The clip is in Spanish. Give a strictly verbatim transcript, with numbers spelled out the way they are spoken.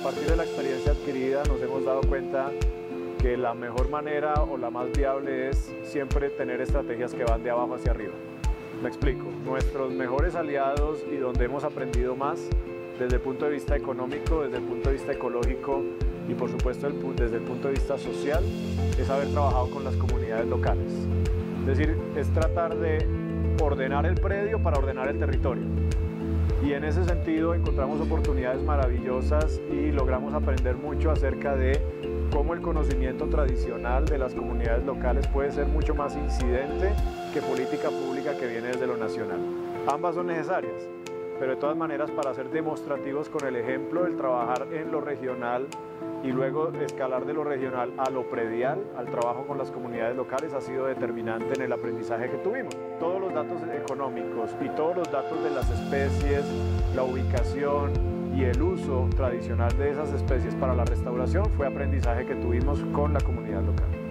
partir de la experiencia adquirida nos hemos dado cuenta que la mejor manera o la más viable es siempre tener estrategias que van de abajo hacia arriba. Me explico, nuestros mejores aliados y donde hemos aprendido más desde el punto de vista económico, desde el punto de vista ecológico y por supuesto desde el punto de vista social es haber trabajado con las comunidades locales. Es decir, es tratar de ordenar el predio para ordenar el territorio. Y en ese sentido encontramos oportunidades maravillosas y logramos aprender mucho acerca de cómo el conocimiento tradicional de las comunidades locales puede ser mucho más incidente que política pública que viene desde lo nacional. Ambas son necesarias, pero de todas maneras para ser demostrativos con el ejemplo, el trabajar en lo regional y luego escalar de lo regional a lo predial, al trabajo con las comunidades locales, ha sido determinante en el aprendizaje que tuvimos. Todos los datos económicos y todos los datos de las especies, la ubicación y el uso tradicional de esas especies para la restauración fue aprendizaje que tuvimos con la comunidad local.